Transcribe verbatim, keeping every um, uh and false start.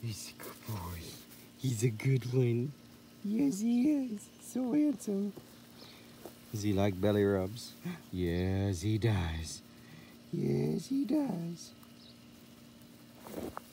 He's a good boy. He's a good one. Yes, he is. So handsome. Does he like belly rubs? Yes, he does. Yes, he does.